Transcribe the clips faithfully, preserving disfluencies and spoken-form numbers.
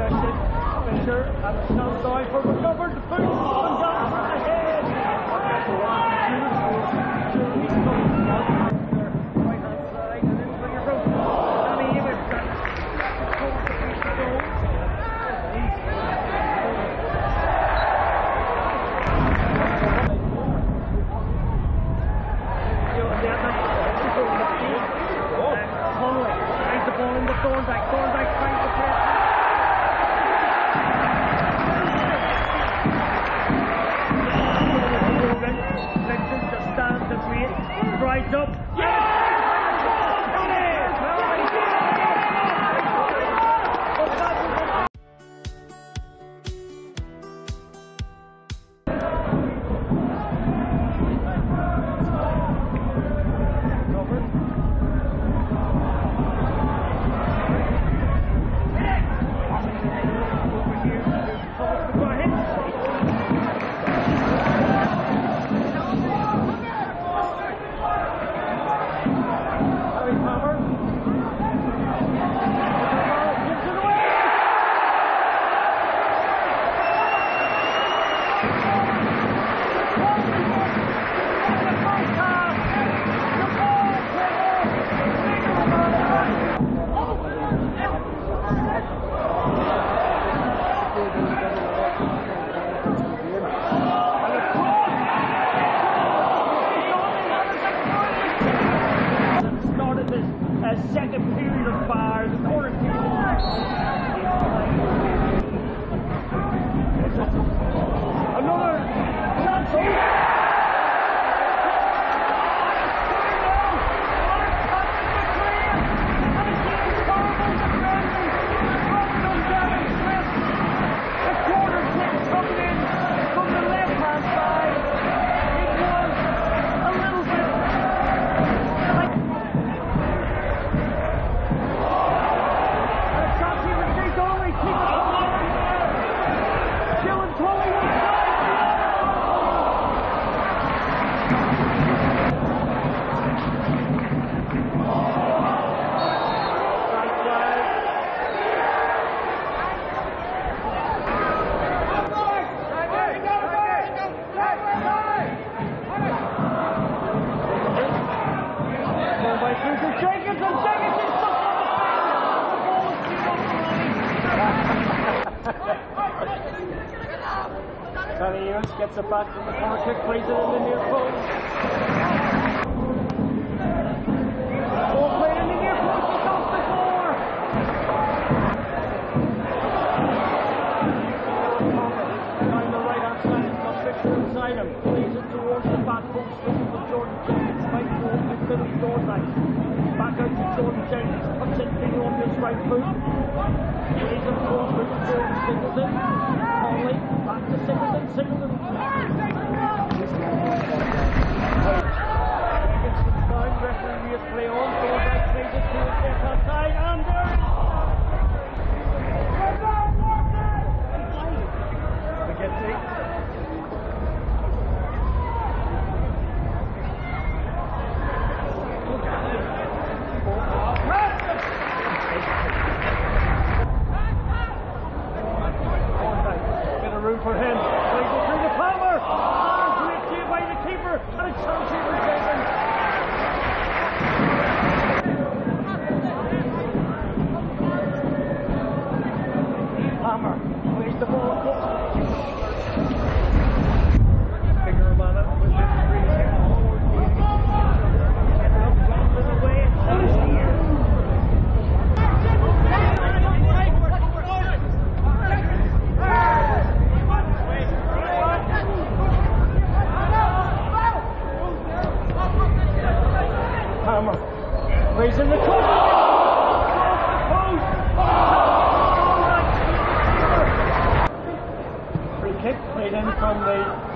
possession. Fisher and it's now down for recovered. The boot and down for the head. Julie's coming up their right hand side and in for your rope. And he was that cold to beat the goal. Conway tries the ball into Thorndyke. Thorndyke tries to press. Vincent just stands and waits, drives up. A second period of fire, the corner period. Another chance. The corner kick coming in from the left hand side. It was a little bit like Danny Ewans gets it back from the corner kick, plays it in the near post. Ball played in the near post, it's off the floor. Down the right hand side, he's got Fisher inside him. Plays it towards the back post, looking for Jordan Jenkins. Right forward to Billy Thorndyke. Back out to Jordan Jenkins, puts it in on his right foot. Plays it forward to Jordan Singleton. Conley, back to Singleton, Singleton. Jenkins down, referee is play on. Thorndyke plays it to his left hand side, and there it is. We get to room for him. Plays it through the Palmer. Great save by the keeper, and it's Chelsea Jenkins. Palmer plays the ball up. Bigger man up with the three here. Get it up, drops it away, and Chelsea here. Palmer plays in the corner. Free kick played in from the.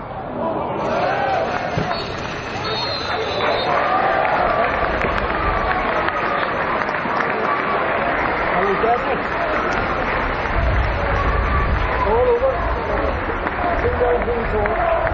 Are we dead? All over. Two goals in